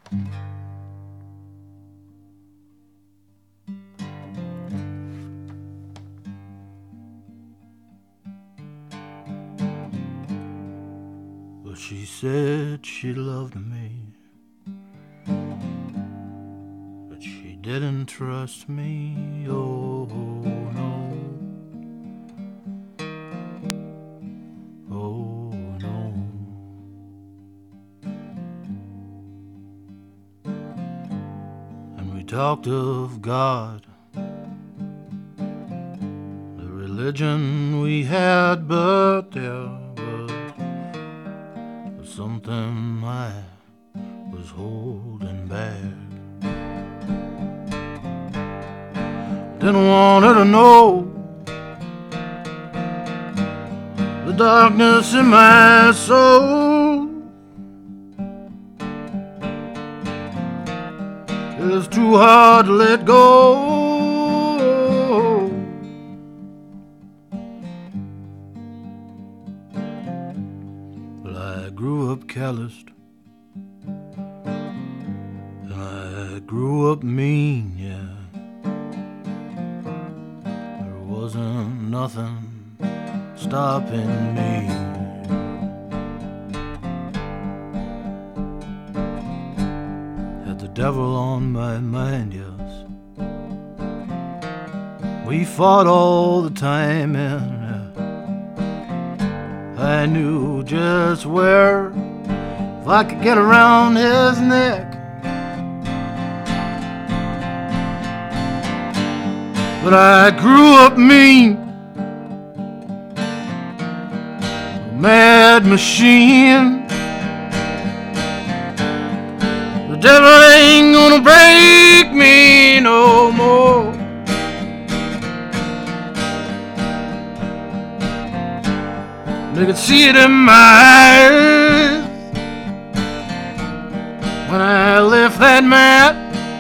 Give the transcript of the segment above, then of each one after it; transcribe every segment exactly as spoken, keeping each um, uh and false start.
But she said she loved me, but she didn't trust me. Oh no, oh no. And we talked of God, the religion we had, but there was something I was holding back. Didn't want her to know the darkness in my soul. It's too hard to let go. But I grew up calloused, and I grew up mean, yeah. There wasn't nothing stopping me. Had the devil on my mind, yes. We fought all the time, and I knew just where, if I could get around his neck. But I grew up mean, a mad machine. The devil ain't gonna break me no more. They could see it in my eyes when I left that mat.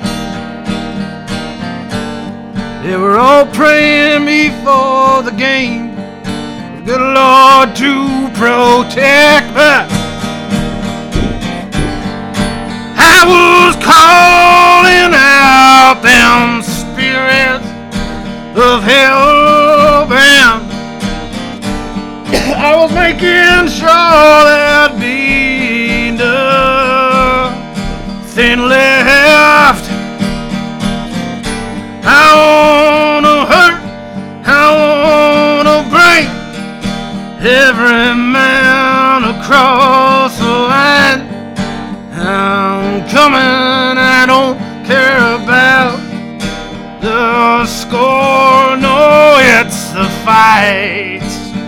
They were all praying me for the game, the good Lord to protect me. I was calling out them spirits of hell bound. I was making sure there'd be nothing left. I wanna hurt, I wanna break every man across the line. I'm coming, I don't care about the score, no, it's the fight.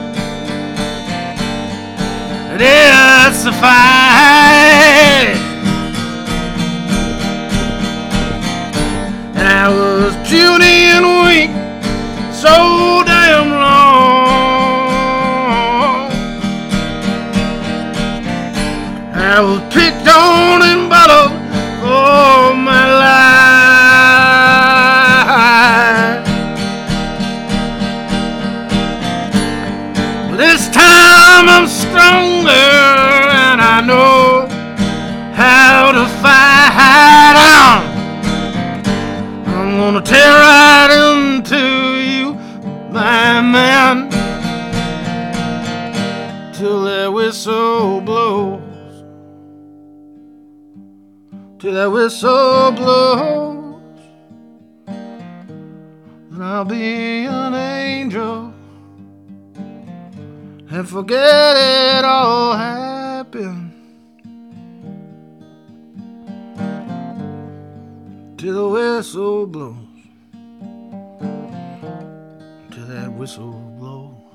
It's the fight. And I was puny and weak so damn long. I was picked on and bottled all my life. This time I'm stronger and I know how to fight on. I'm gonna tear right into you, my man, till that whistle blows, till that whistle blows, and I'll be an angel and forget it all happened. Till the whistle blows, till that whistle blows.